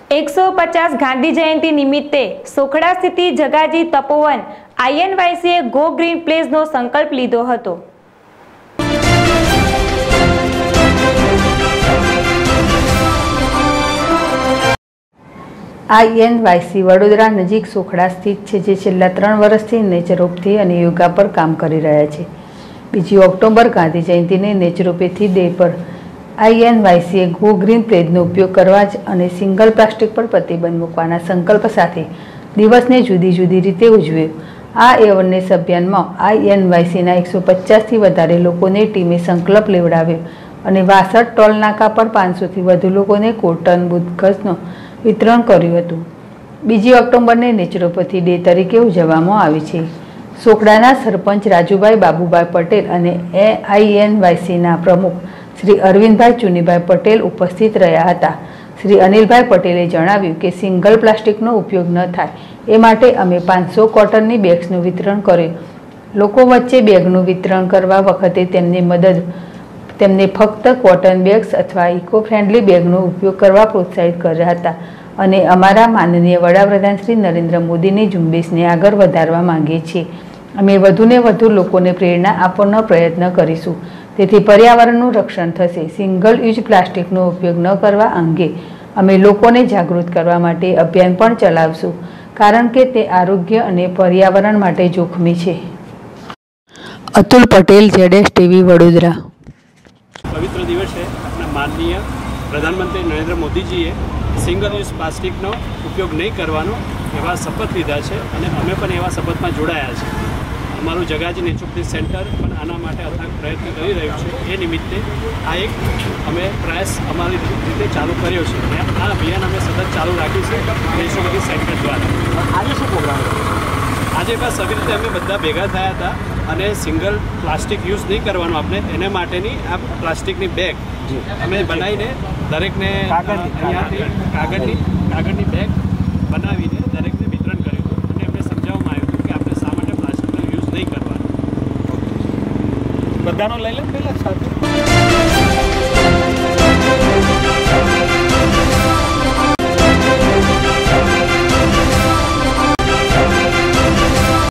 150 ગાંધી જયંતિ નિમિત્તે સોખડા સ્થિત જગાજી તપોવન INYCએ go green પ્લેસનો સંકલ્પ લીધો હતો। INYC વડોદરા નજીક સોખડા સ્થિત છે, જે છેલ્લા 3 વર્ષથી નેચરોપેથી અને યોગા પર કામ કરી રહ્યા છે। 2 ઓક્ટોબર ગાંધી જયંતિને નેચરોપેથી ડે પર INYCએ ગો ગ્રીન પ્લેસનો ઉપયોગ કરવા અને સિંગલ પ્લાસ્ટિક પર પ્રતિબંધ મૂકવાના સંકલ્પ સાથે દિવસને જુદી જુદી રીતે ઉજવ્યો। આ એવરનેસ અભિયાનમાં INYCના 150થી વધારે લોકોને ટીમે સંકલ્પ લેવડાવ્યો અને વાસદ ટોલ નાકા પર 500થી વધુ લોકોને કોટન બુટકસનું વિતરણ કર્યું હતું। 2 ઓક્ટોબરને નેચરોપેથી ડે તરીકે ઉજવવામાં આવે છે। સોખડાના સરપંચ રાજુભાઈ બાબુભાઈ પટેલ અને INYCના પ્રમુખ શ્રી અરવિંદભાઈ ચુનીભાઈ પટેલ ઉપસ્થિત રહ્યા હતા। શ્રી અનિલભાઈ પટેલે જણાવ્યું કે સિંગલ પ્લાસ્ટિકનો ઉપયોગ ન થાય એ માટે અમે 500 કોટનની બેગ્સનું વિતરણ કર્યું। લોકો વચ્ચે બેગનું વિતરણ કરવા વખતે તેમને ફક્ત કોટન બેગ્સ અથવા ઇકો ફ્રેન્ડલી બેગનો ઉપયોગ કરવા પ્રોત્સાહિત કર્યા હતા અને અમારા માનનીય વડાપ્રધાન શ્રી નરેન્દ્ર મોદીની ઝુંબેશને આગળ વધારવા માંગીએ છીએ। અમે વધુને વધુ લોકોને પ્રેરણા આપવાનો પ્રયત્ન કરીશું, તેથી પર્યાવરણનું રક્ષણ થશે। સિંગલ યુઝ પ્લાસ્ટિકનો ઉપયોગ ન કરવા અંગે અમે લોકોને જાગૃત કરવા માટે અભિયાન પણ ચલાવશું, કારણ કે તે આરોગ્ય અને પર્યાવરણ માટે જોખમી છે। અતુલ પટેલ, ZSTV વડોદરા। पवित्र दिवस है। अपना माननीय प्रधानमंत्री नरेंद्र मोदी जीए सिंगल यूज प्लास्टिकનો ઉપયોગ નહીં કરવાનો એવા શપથ લીધા છે અને અમે પણ એવા શપથમાં જોડાયા છે। અમારું જગાજી નેચરોપેથી સેન્ટર પણ આના માટે અથાગ પ્રયત્ન કરી રહ્યું છે। એ નિમિત્તે આ એક અમે પ્રયાસ અમારી રીતે ચાલુ કર્યો છે અને આ અભિયાન અમે સતત ચાલુ રાખ્યું છે નેચરોપેથી સેન્ટર દ્વારા। આજે શું પ્રોગ્રામ હતો? આજે બસ આવી રીતે અમે બધા ભેગા થયા હતા અને સિંગલ પ્લાસ્ટિક યુઝ નહીં કરવાનો આપણે એના માટેની આ પ્લાસ્ટિકની બેગ અમે બનાવીને દરેકને કાગળની બેગ બનાવીને દરેકને વિતરણ કર્યું હતું અને એમને સમજાવવામાં આવ્યું હતું કે આપણે શા માટે પ્લાસ્ટિકનો યુઝ નહીં કરવાનો। બધાનો લઈ લે પહેલાં સાથે